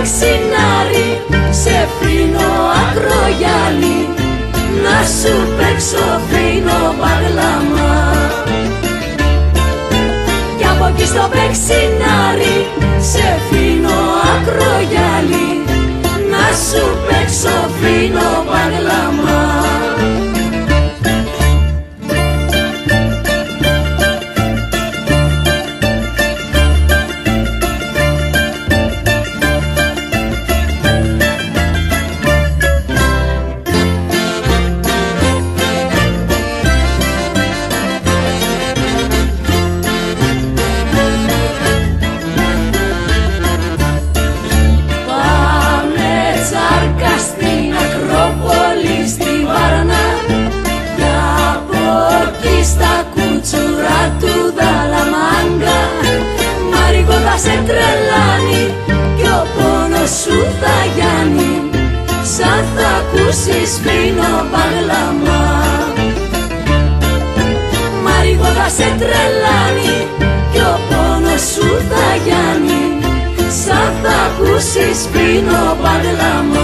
πεξινάρι, σε φίνο ακρογιάλι, να σου παίξω φίνο παγλαμά. Κι από εκεί στο πεξινάρι, σε φίνο ακρογιάλι, να σου παίξω φίνο παγλαμά. Σε τρελάνει κι ο πόνος σου θα γιάνει, σαν θα ακούσεις φίνο παγλαμά. Μαρίγο θα σε τρελάνει κι ο πόνος σου θα γιάνει, σαν θα ακούσεις φίνο παγλαμά.